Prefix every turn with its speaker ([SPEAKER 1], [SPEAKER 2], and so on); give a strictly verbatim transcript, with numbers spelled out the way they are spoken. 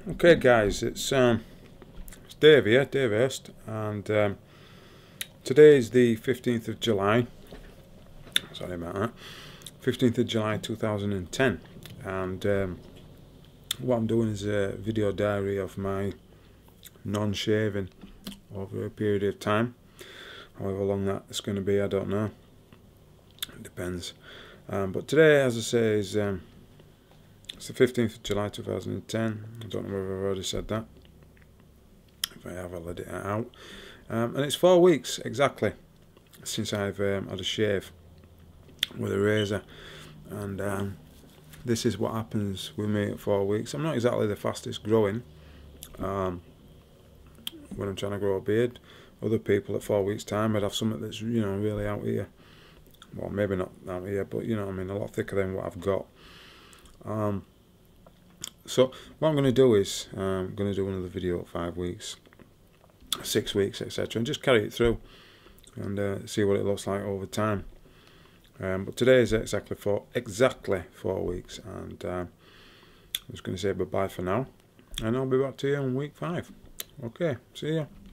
[SPEAKER 1] Okay guys, it's um it's Dave here, Dave Hurst, and um, today is the fifteenth of July. Sorry about that. fifteenth of July two thousand ten, and um, what I'm doing is a video diary of my non-shaving over a period of time. However long that's going to be, I don't know. It depends. Um, but today, as I say, is um, it's the fifteenth of July two thousand ten. I don't know whether I've already said that. If I have, I'll edit it out. Um, and it's four weeks exactly since I've um, had a shave with a razor. And um, this is what happens with me at four weeks. I'm not exactly the fastest growing um, when I'm trying to grow a beard. Other people at four weeks time would have something that's, you know, really out here. Well, maybe not out here, but you know what I mean, a lot thicker than what I've got. Um, so what I'm going to do is uh, I'm going to do another video at five weeks, six weeks, et cetera, and just carry it through and uh, see what it looks like over time. Um, but today is exactly four exactly four weeks, and uh, I'm just going to say bye bye for now, and I'll be back to you in week five. Okay, see ya.